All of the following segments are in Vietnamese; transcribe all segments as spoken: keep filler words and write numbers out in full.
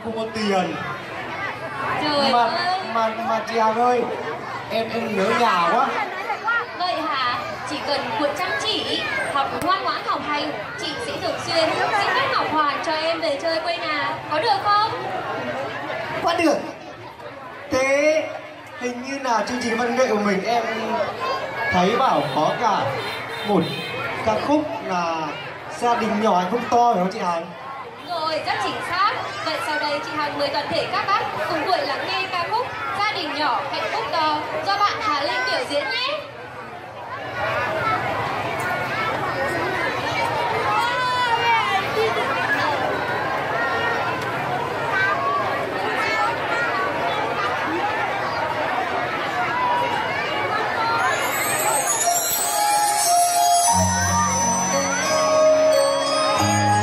không có tiền. Trời mà, ơi. Mà mà chị Hằng ơi, em em nhớ nhà quá. Vậy hả? Chỉ cần cuộn chăm chỉ, học ngoan ngoãn học hành, chị sẽ thường xuyên xin phép Ngọc Hoàn cho em về chơi quê nhà, có được không? Quá được. Thế hình như là chương trình văn nghệ của mình em thấy bảo có cả một ca khúc là gia đình nhỏ hạnh phúc to, phải không chị Hằng? Rồi, rất chính xác. Vậy sau đây chị Hằng mời toàn thể các bác cùng buổi lắng nghe ca khúc Gia đình nhỏ hạnh phúc to do bạn Hà Linh biểu diễn nhé.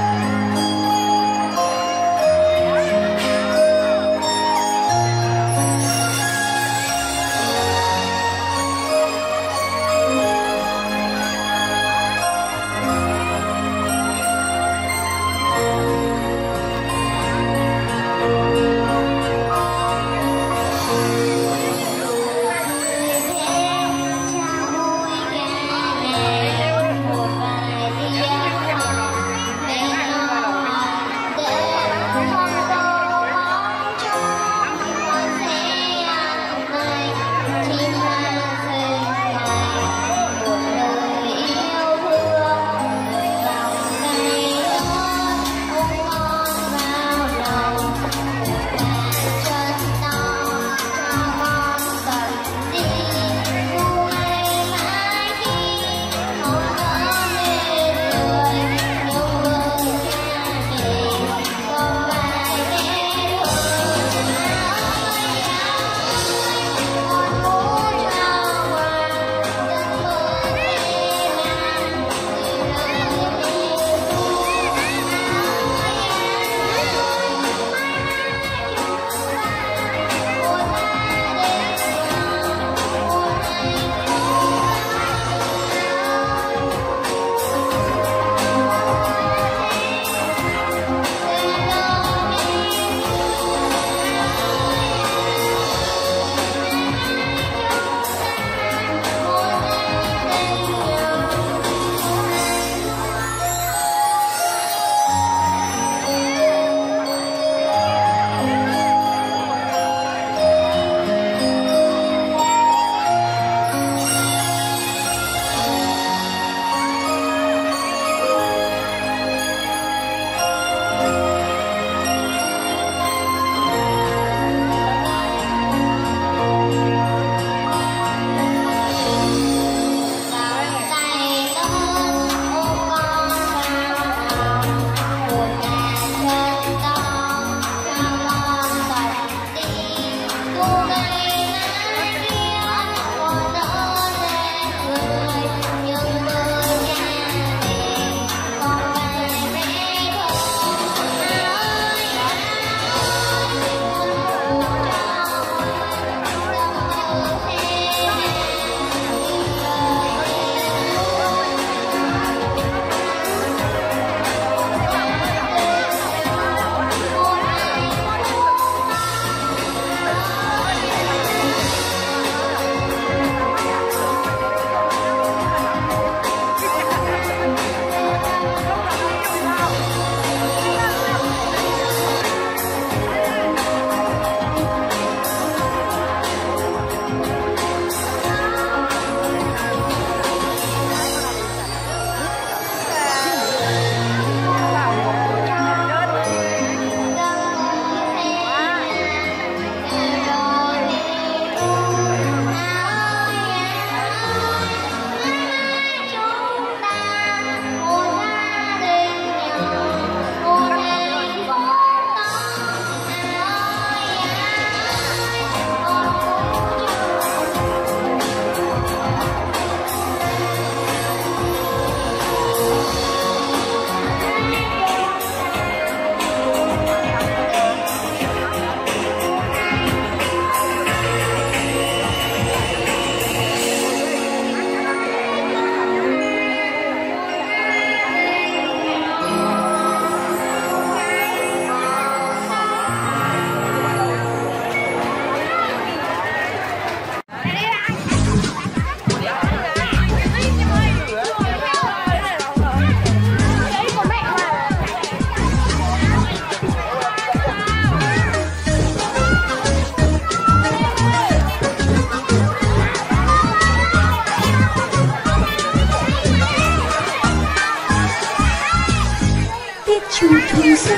Hãy subscribe cho kênh Ghiền Mì Gõ để không bỏ lỡ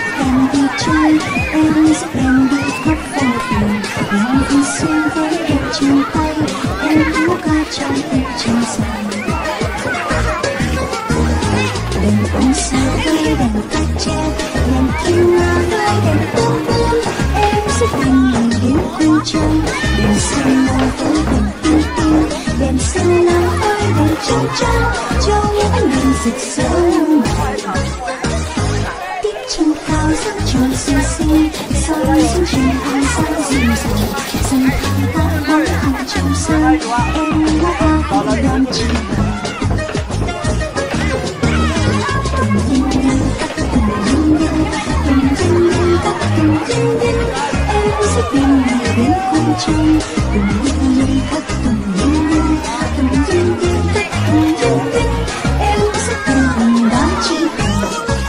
em đi chơi, em dắt em đi khắp phố phường, làm vui xuân với đèn trong tay, em múa ca trong tiết trăng dài. Đèn ông sao với đèn cát tre, đèn kim nga với đèn tương tương, em dắt anh lần đến quên trăng, đèn xanh nắng với đèn tinh tinh, đèn xanh nắng với đèn trăng trăng, cho những ánh đèn rực rỡ muôn màu. Tiết trăng cao rất tròn xinh xinh, soi xuống trên hàng sáng rìm ràng, dần thang ta bóng hình trong sân, em múa ca cùng đàn chim hồng. Tùng dinh dinh tắc tùng dinh dinh, tùng dinh dinh tắc tùng dinh dinh, em sẽ tìm ngày đến quên trăng. Tùng dinh dinh tắc tùng dinh dinh, tùng dinh dinh tắc tùng dinh dinh, em sẽ tìm hồng đá chim hồng.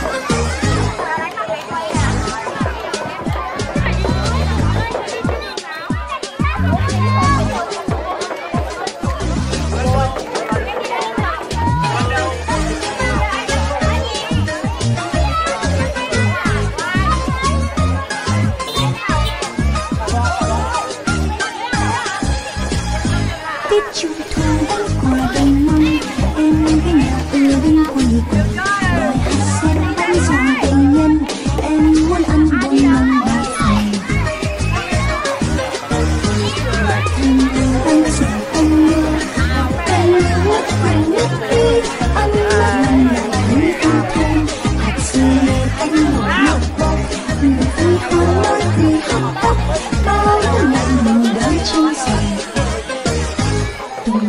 Tết Trung Thu bánh quà đầy mâm, em với nhà ưa đến quây quần, đòi hạt sen bánh giòn tình nhân, em muốn ăn bông măng ba phần. Mà thêm vừa bánh giòn bông nưa, canh nước quay nước tươi, ăn mặn lại thấy thơm thơm, hạt dưa lê canh ngọt ngọt bông, người vui hoa nói cười hấp tấp, bao nhiêu lạnh lùng đón trăng dài. Tùng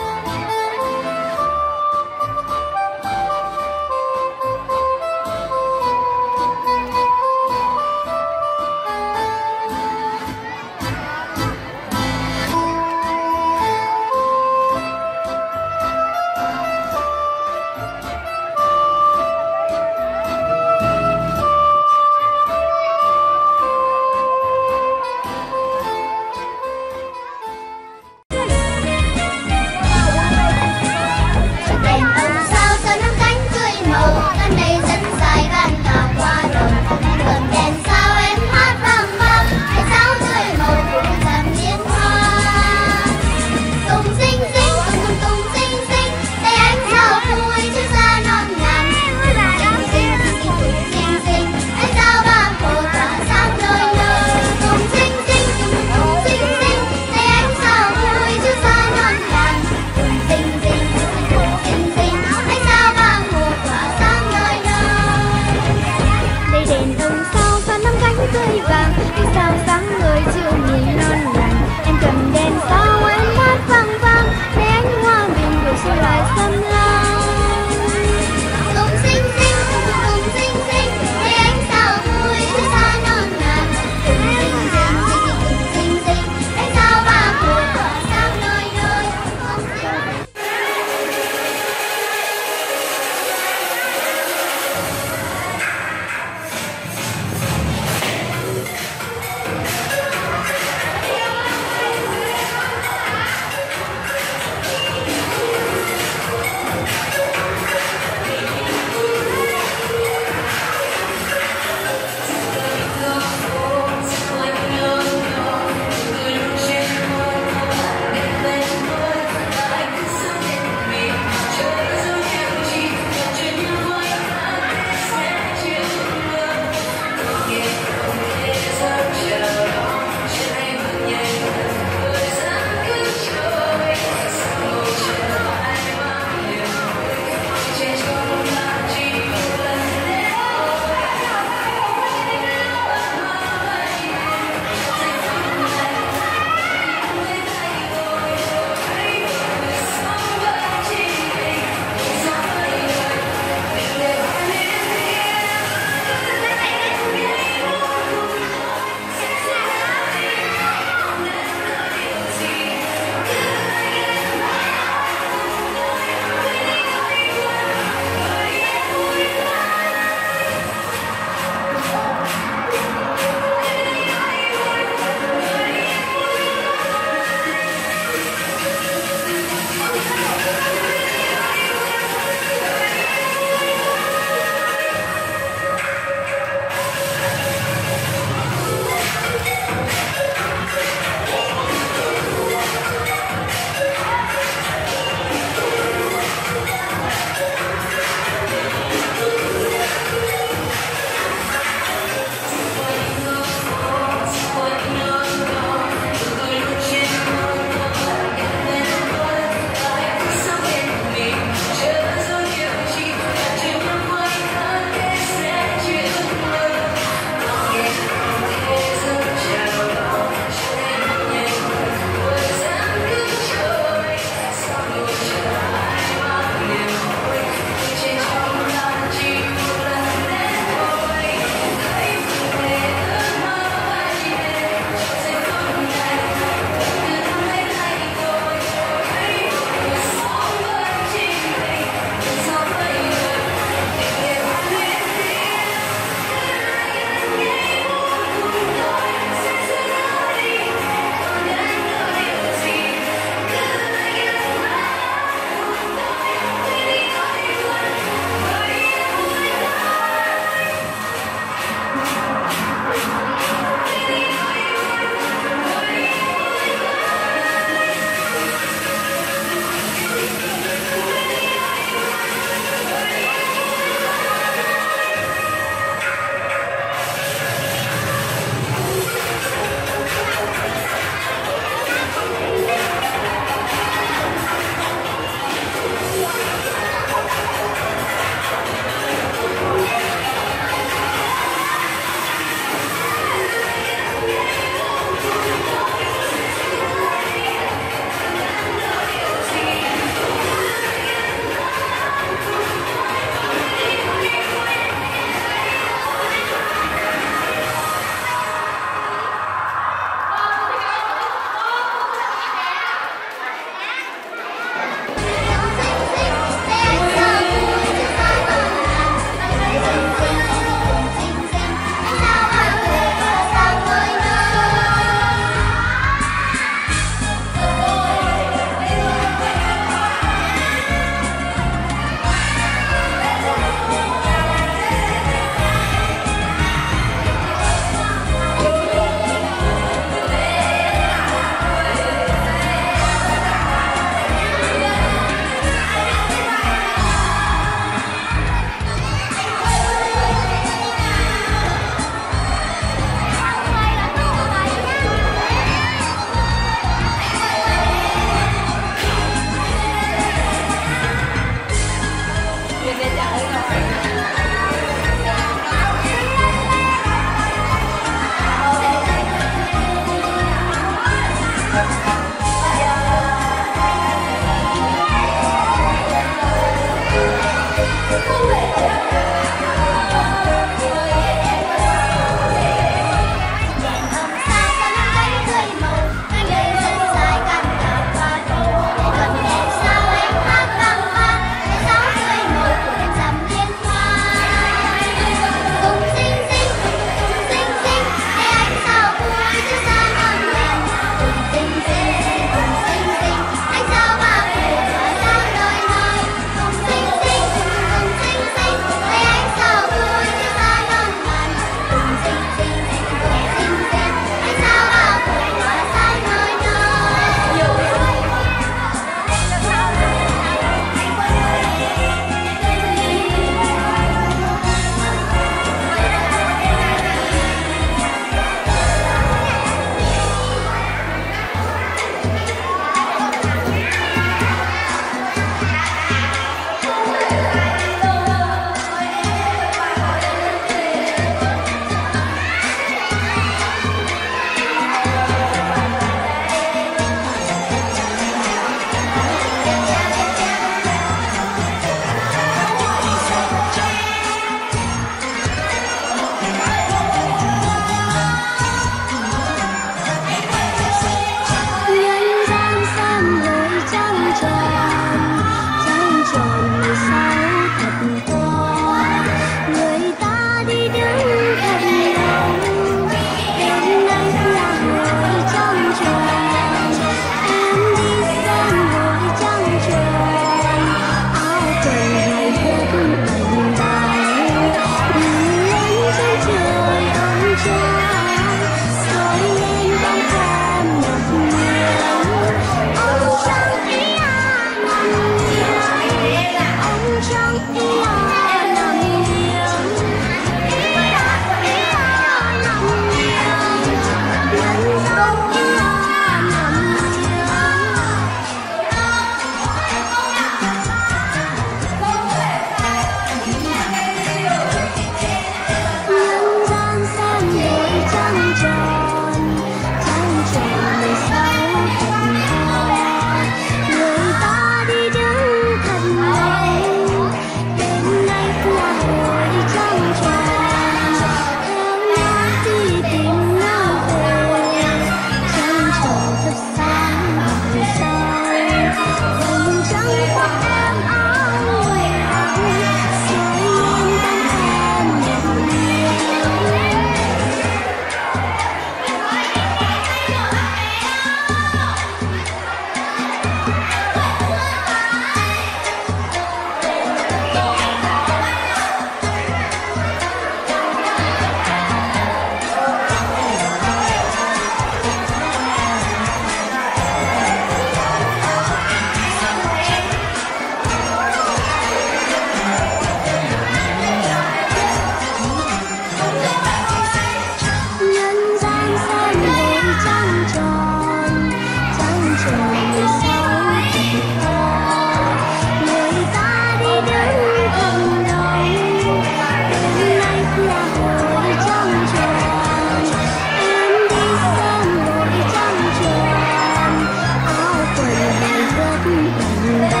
đèn